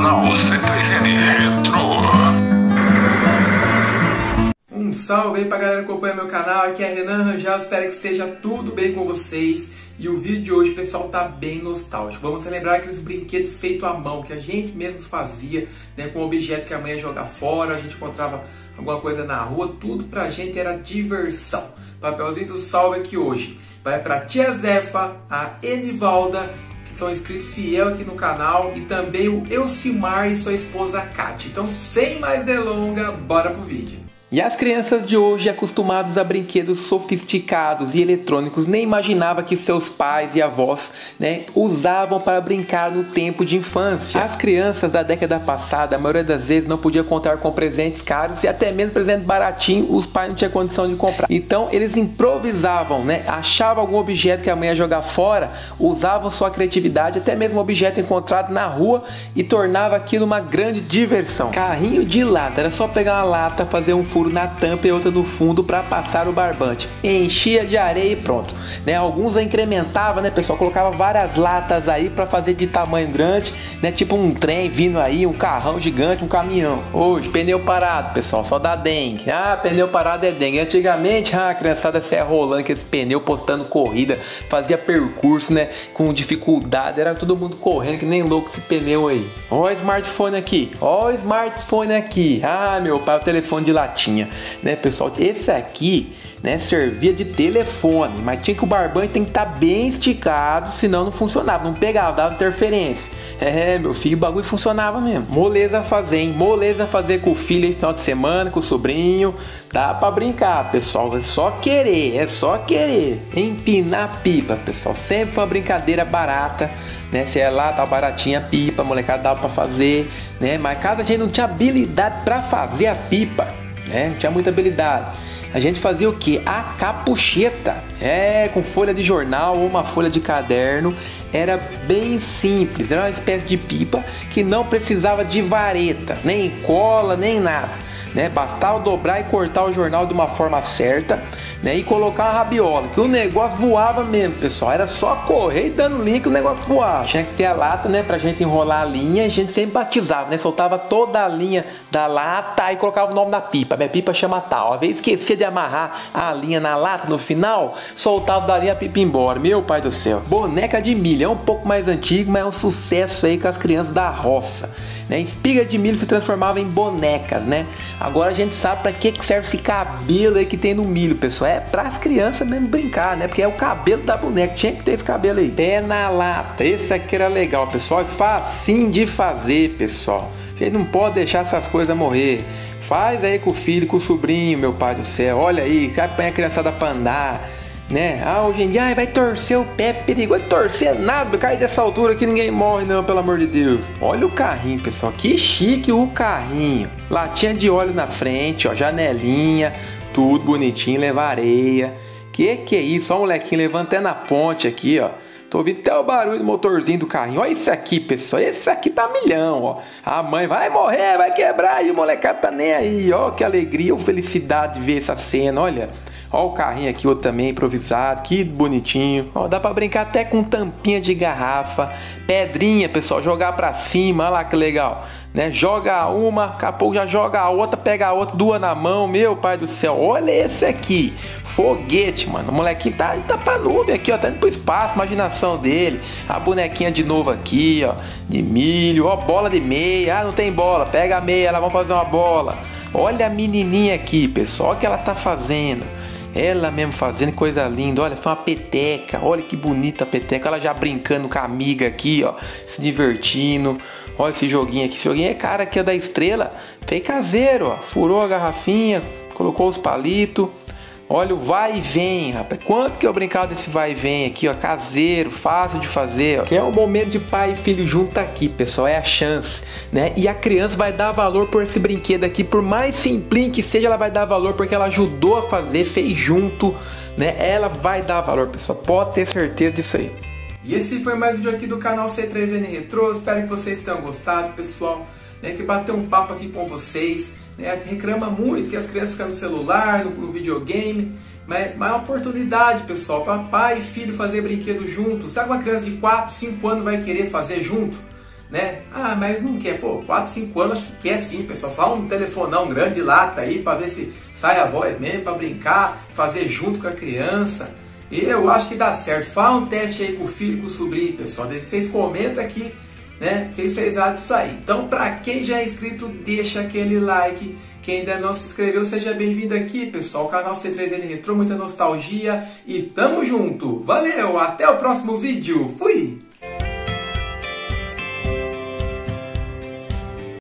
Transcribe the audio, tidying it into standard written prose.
canal C3N Retro. Um salve aí pra galera que acompanha meu canal, aqui é Renan Rangel, espero que esteja tudo bem com vocês. E o vídeo de hoje, pessoal, tá bem nostálgico. Vamos relembrar aqueles brinquedos feitos à mão, que a gente mesmo fazia, né, com objeto que a mãe ia jogar fora, a gente encontrava alguma coisa na rua, tudo pra gente era diversão. Papelzinho do salve aqui hoje vai pra tia Zefa, a Enivalda, que são inscritos fiel aqui no canal, e também o Elcimar e sua esposa Kátia. Então, sem mais delongas, bora pro vídeo. E as crianças de hoje, acostumados a brinquedos sofisticados e eletrônicos, nem imaginava que seus pais e avós, né, usavam para brincar no tempo de infância. As crianças da década passada, a maioria das vezes, não podia contar com presentes caros e até mesmo presente baratinho, os pais não tinham condição de comprar. Então eles improvisavam, né, achavam algum objeto que a mãe ia jogar fora, usavam sua criatividade, até mesmo um objeto encontrado na rua, e tornava aquilo uma grande diversão. Carrinho de lata, era só pegar uma lata, fazer um furo na tampa e outra no fundo para passar o barbante, enchia de areia e pronto, né? Alguns incrementavam, né, pessoal, colocava várias latas aí para fazer de tamanho grande, né, tipo um trem vindo aí, um carrão gigante, um caminhão. Hoje pneu parado, pessoal, só dá dengue. Pneu parado é dengue. Antigamente, a criançada saia rolando aqueles pneus, postando corrida, fazia percurso, né, com dificuldade, era todo mundo correndo que nem louco esse pneu aí. Ó o smartphone aqui, ó o smartphone aqui. Meu pai, o telefone de latinha, né, pessoal? Esse aqui, né, servia de telefone, mas tinha que o barbante tem que estar bem esticado, senão não funcionava, não pegava, dava interferência. Meu filho, o bagulho funcionava mesmo. Moleza fazer, hein? Moleza fazer com o filho aí final de semana, com o sobrinho. Dá pra brincar, pessoal. É só querer, é só querer. Empinar pipa, pessoal. Sempre foi uma brincadeira barata, né? Se é lá, tá baratinha a pipa, a molecada dava pra fazer, né? Mas caso a gente não tinha habilidade pra fazer a pipa, né? Não tinha muita habilidade. A gente fazia o que? A capucheta. Com folha de jornal ou uma folha de caderno. Era bem simples. Era uma espécie de pipa que não precisava de varetas, nem cola, nem nada, né? Bastava dobrar e cortar o jornal de uma forma certa, né? E colocar a rabiola, que o negócio voava mesmo, pessoal. Era só correr e dando linha que o negócio voava. Tinha que ter a lata, né, pra gente enrolar a linha. E a gente sempre batizava, né? Soltava toda a linha da lata e colocava o nome da pipa. Minha pipa chama tal. Às vezes esquecia de amarrar a linha na lata no final, soltava da linha a pipa embora. Meu pai do céu. Boneca de milho. É um pouco mais antigo, mas é um sucesso aí com as crianças da roça, né? Espiga de milho se transformava em bonecas, né? Agora a gente sabe para que serve esse cabelo aí que tem no milho, pessoal. É para as crianças mesmo brincar, né? Porque é o cabelo da boneca, tinha que ter esse cabelo aí. Pé na lata, esse aqui era legal, pessoal. Facinho de fazer, pessoal. A gente não pode deixar essas coisas morrer. Faz aí com o filho, com o sobrinho, meu pai do céu. Olha aí, vai põe a criançada para andar, né? Hoje em dia vai torcer o pé, perigoso. Torcer nada, cair dessa altura que ninguém morre não, pelo amor de Deus. Olha o carrinho, pessoal, que chique o carrinho. Latinha de óleo na frente, ó, janelinha, tudo bonitinho, levar areia. Que é isso? Ó, o molequinho levando até na ponte aqui, ó. Tô ouvindo até o barulho do motorzinho do carrinho. Olha isso aqui, pessoal. Esse aqui tá milhão, ó. A mãe vai morrer, vai quebrar. E o molecado tá nem aí. Ó, que alegria ou felicidade de ver essa cena. Olha. Ó o carrinho aqui, outro também improvisado. Que bonitinho. Ó, dá pra brincar até com tampinha de garrafa. Pedrinha, pessoal. Jogar pra cima. Olha lá que legal, né? Joga uma, daqui a pouco já joga a outra, pega a outra, duas na mão. Meu pai do céu. Olha esse aqui. Foguete, mano. O molequinho tá pra nuvem aqui, ó. Tá indo pro espaço. Imaginação dele. A bonequinha de novo aqui, ó. De milho. Ó, bola de meia. Não tem bola. Pega a meia, ela vai fazer uma bola. Olha a menininha aqui, pessoal. Olha o que ela tá fazendo. Ela mesmo fazendo, coisa linda. Olha, foi uma peteca. Olha que bonita a peteca. Ela já brincando com a amiga aqui, ó. Se divertindo. Olha esse joguinho aqui. Esse joguinho é cara aqui, é da Estrela. Fez caseiro, ó. Furou a garrafinha. Colocou os palitos. Olha o vai e vem, rapaz. Quanto que eu brincava desse vai e vem aqui, ó. Caseiro, fácil de fazer, ó. Que é um momento de pai e filho junto aqui, pessoal. É a chance, né? E a criança vai dar valor por esse brinquedo aqui. Por mais simplinho que seja, ela vai dar valor porque ela ajudou a fazer, fez junto, né? Ela vai dar valor, pessoal. Pode ter certeza disso aí. E esse foi mais um vídeo aqui do canal C3N Retro. Espero que vocês tenham gostado, pessoal. Né? Que bater um papo aqui com vocês. Reclama muito que as crianças ficam no celular, no videogame, mas é uma oportunidade, pessoal, para pai e filho fazer brinquedo juntos. Sabe, uma criança de 4, 5 anos vai querer fazer junto? né? Ah, mas não quer. Pô, 4, 5 anos acho que quer sim, pessoal. Fala um telefonão grande de lata aí pra ver se sai a voz mesmo, pra brincar, fazer junto com a criança. E eu acho que dá certo. Fala um teste aí com o filho e com o sobrinho, pessoal. Vocês comentam aqui, né? O que vocês acham disso aí. Então, pra quem já é inscrito, deixa aquele like. Quem ainda não se inscreveu, seja bem-vindo aqui, pessoal. O canal C3N Retro, muita nostalgia. E tamo junto. Valeu, até o próximo vídeo. Fui!